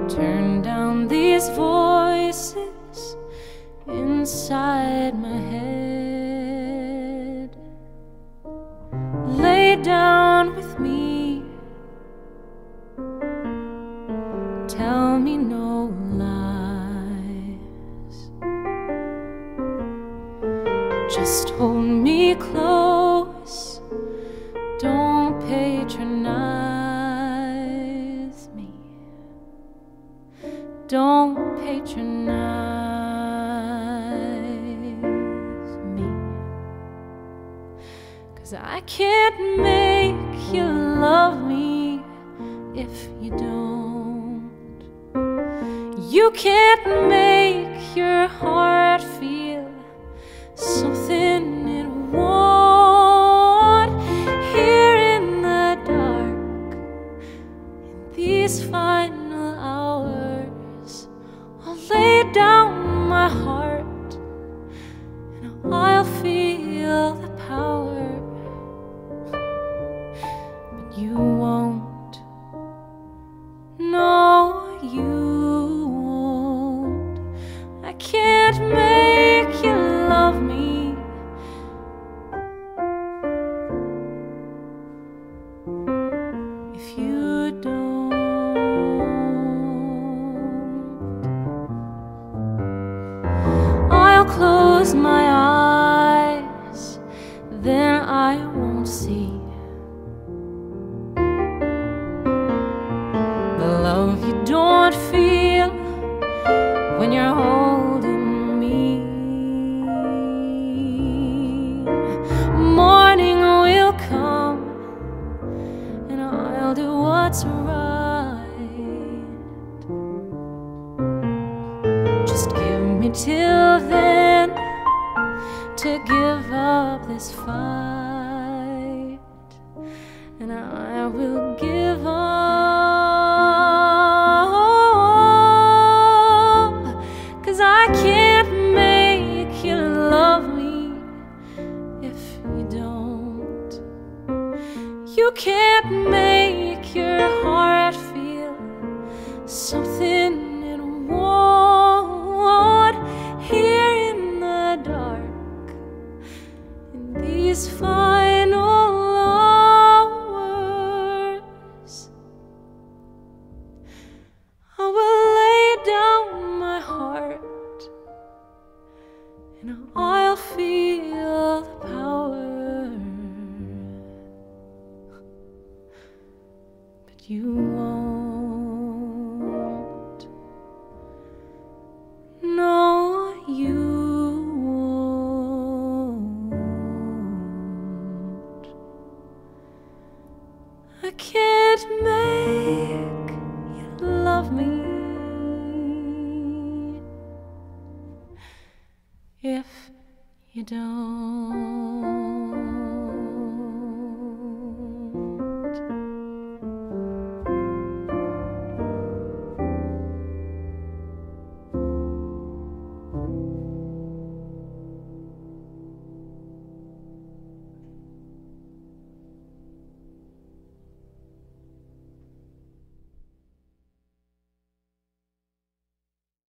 Turn down these voices inside my head. Lay down with me, tell me no lies. Just hold me close, don't patronize me. Don't patronize me, 'cause I can't make you love me if you don't. You can't make your heart feel something it won't. Here in the dark, in these final hours, I'll lay down my heart and I'll feel the power. But you won't, no, you won't. I can't make you love me if you don't. I'll close my eyes, then I won't see the love you don't feel when you're holding me. Morning will come and I'll do what's right. Just give me till then to give up this fight, and I will give up, 'cause I can't make you love me if you don't. You can't make your heart feel something it won't. Here in the dark, in these final hours, I will lay down my heart and I'll feel the power. But you won't.